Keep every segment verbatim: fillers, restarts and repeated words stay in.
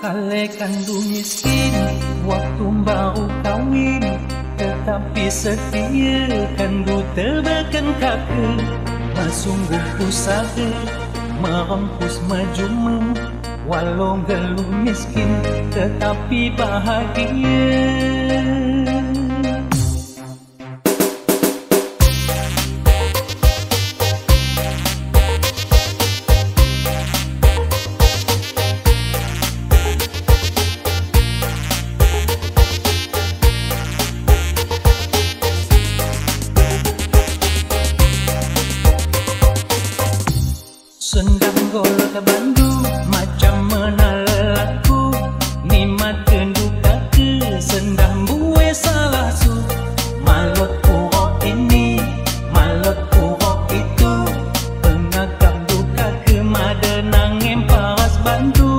Kalekan du miskin waktu baru kawin, tetapi setia kan du tebakan kaki. Masungguh usaha merempus majuma, walau gelu miskin tetapi bahagia. Sendang golok bandu macam menalaku, nikmat kendu kaki sendang buwe salah su. Malot urok ini, malot urok itu, pengagam duka ke mada nangem paras bandu.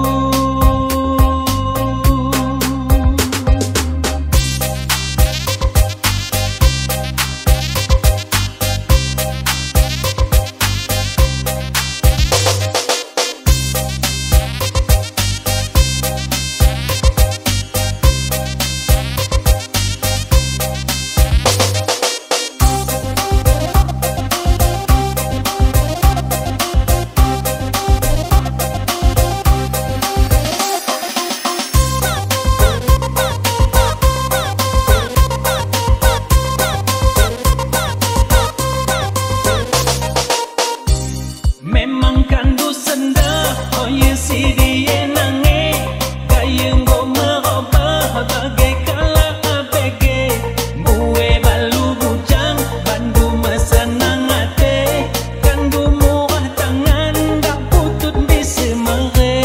Memang kandu senda, oh ye si dia nange, gayeng go merubah bagai kala abege. Bue balu bujang, bandu mesenang ate, kandu murah tangan, dak putut bisa mere.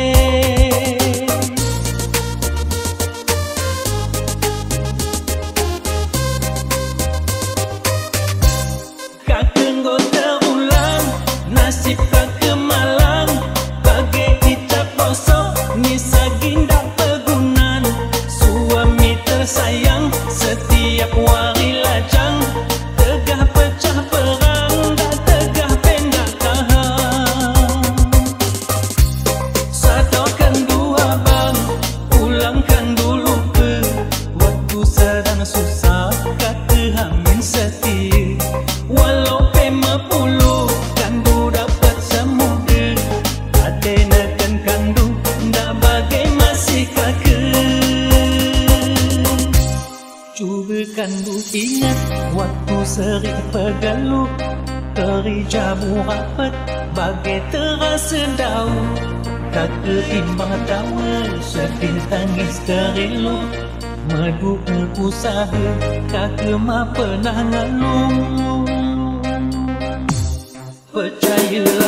Kakeng go terulang, nasib kakek malang, bagai icap bosok, misagin dak pegunan. Suami tersayang, setiap wari lajang, tegah pecah perang, dak tegah pendak tahan. Satokan dua bang, pulangkan dulu ke, waktu sedang susah, kakek hamin setia. Walau pema puluh, kandu dapat semudah, ate neken kandu, ndak bagai masih kakek. Cuba kandu ingat, waktu seri pegaluh, kerja rapat, bagai terasa daun. Kakek timbang tawa, sedih tangis terilu, madu usaha, kakek ma pernah ngeluh. Percayalah